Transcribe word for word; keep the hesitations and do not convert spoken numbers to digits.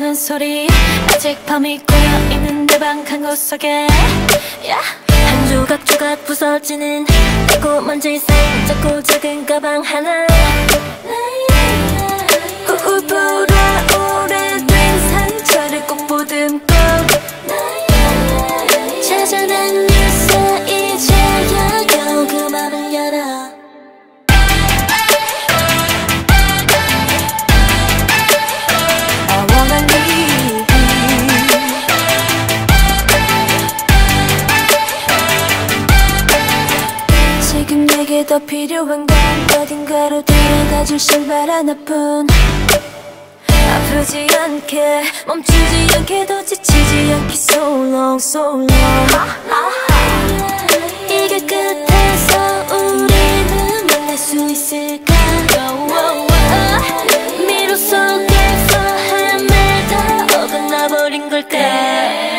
끄는 소리 아직 밤이 꼬여있는 내 방 한 구석에 yeah. 한 조각 조각 부서지는 내고 먼지 쌓인 작고 작은 가방 하나 후 불어 오래된 상처를 꼭 보듬고 찾아낸 뉴스 이제야 겨우 그 맘을 열어 지금 내게 더 필요한 건 어딘가로 데려다줄 신발 하나뿐 아프지 않게 멈추지 않게 더 지치지 않게 so long so long 이 길 끝에서 우리는 만날 수 있을까 미로 속에서 헤매다 어긋나버린 걸까